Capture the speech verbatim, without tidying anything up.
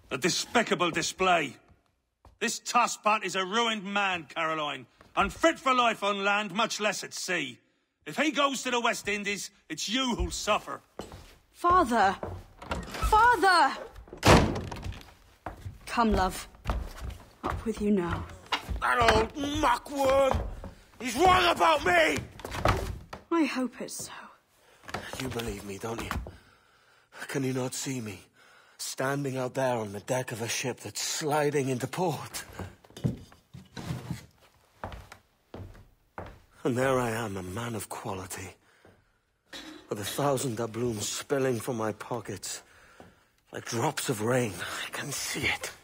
A despicable display. This tosspot is a ruined man, Caroline. Unfit for life on land, much less at sea. If he goes to the West Indies, it's you who'll suffer. Father! Father! Come, love. Up with you now. That old muckworm! He's wrong about me! I hope it's so. You believe me, don't you? Can you not see me? Standing out there on the deck of a ship that's sliding into port. And there I am, a man of quality. With a thousand doubloons spilling from my pockets. Like drops of rain. I can see it.